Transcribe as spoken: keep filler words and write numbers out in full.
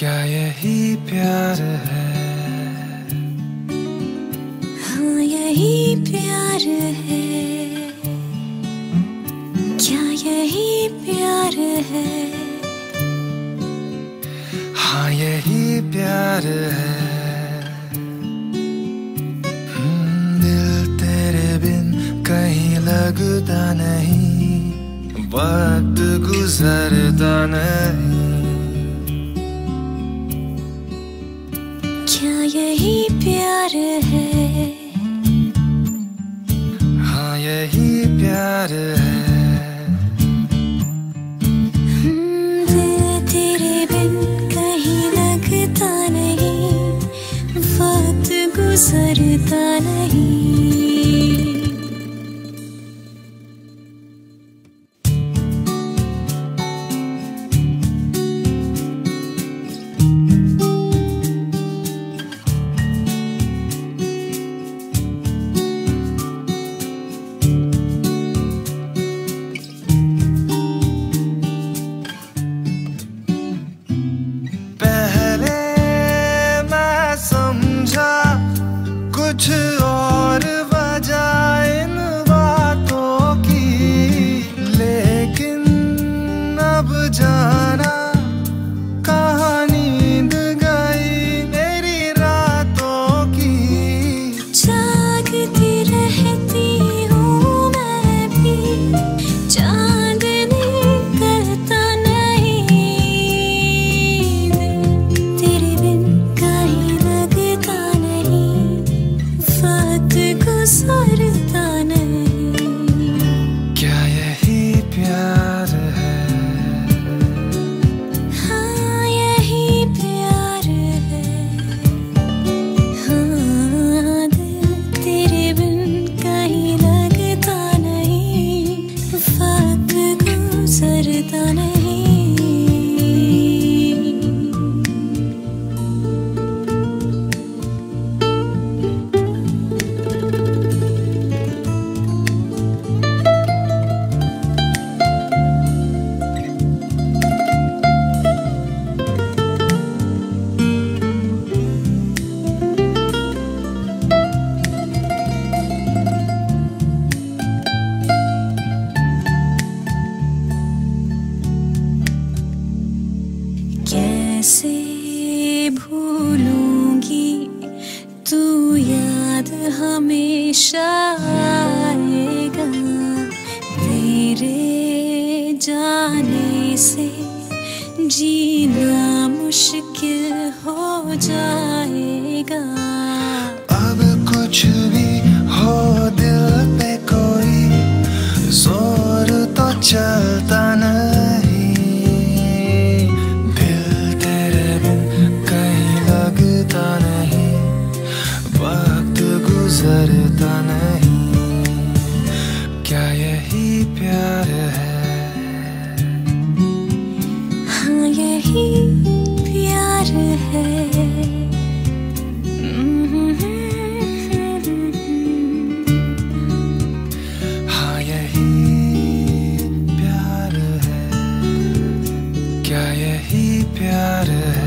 क्या यही प्यार है? हाँ यही प्यार है। क्या यही प्यार है? हाँ यही प्यार है। हम्म, दिल तेरे बिन कहीं लगता नहीं, वक्त गुजरता नहीं। क्या यही प्यार है? हाँ यही प्यार है। हम्म, दिल तेरे बिन कहीं लगता नहीं, वक्त गुजरता नहीं। कुछ और वजह इन बातों की, लेकिन अब जाना कहाँ नींद गई मेरी रातों की। जागती रहती हूँ मैं भी, चांद निकलता नहीं। तेरे बिन कहीं लगता नहीं, वक्त गुजरता नहीं। क्या यही प्यार है? हाँ यही प्यार है। हाँ दिल तेरे बिन कहीं लगता नहीं, वक्त गुजरता नहीं। कैसे भूलूंगी, तू याद हमेशा आएगा। तेरे जाने से जीना मुश्किल हो जाएगा। अब कुछ भी हो दिल पे कोई जोर तो चलता नहीं। दिल तेरे बिन कहीं लगता नहीं, वक्त गुजरता नहीं। क्या यही प्यार है? हाँ यही प्यार है। हाँ यही प्यार है। क्या यही प्यार है?